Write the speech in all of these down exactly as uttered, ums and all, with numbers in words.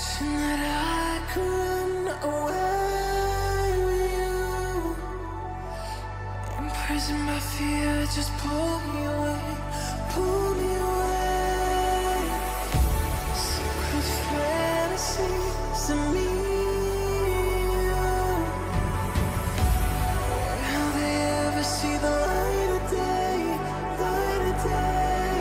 Wishing that I could run away with you. Imprisoned by fear, just pull me away, pull me away. Secret fantasies of me. Will they ever see the light of day, light of day?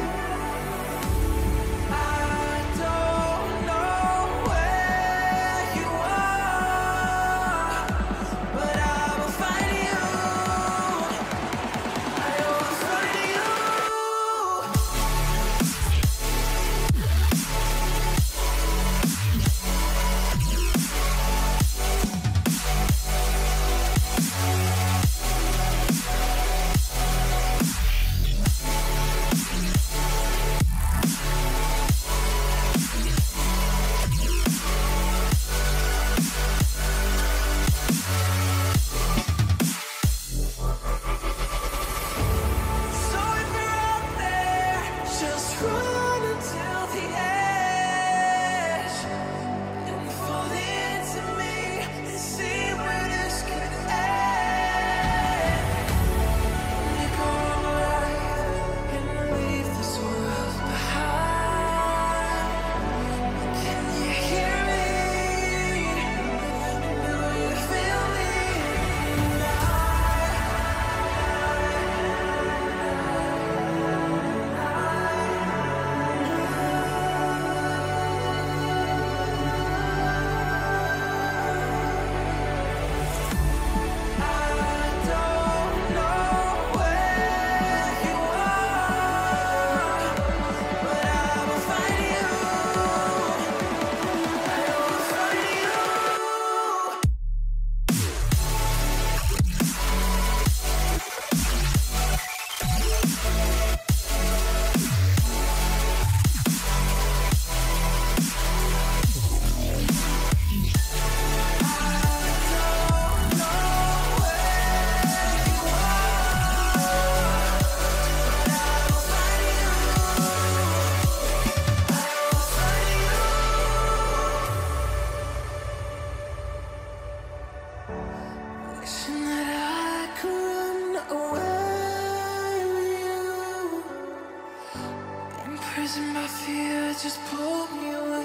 Wishing that I could run away with you. Imprisoned by fear, just pull me away.